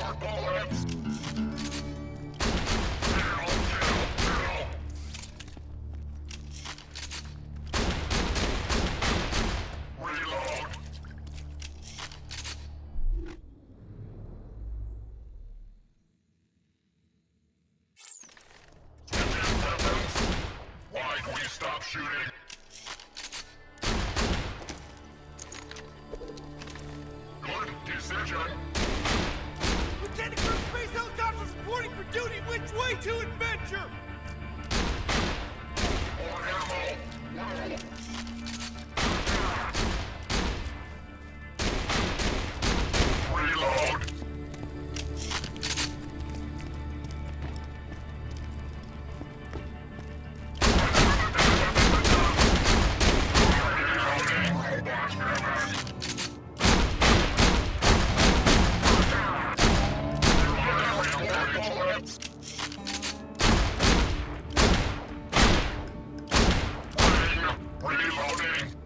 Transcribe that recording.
Stop shooting! Good decision! Lieutenant Colonel Space Helicopters reporting for duty. Which way to adventure? More ammo! Reload! Reloading!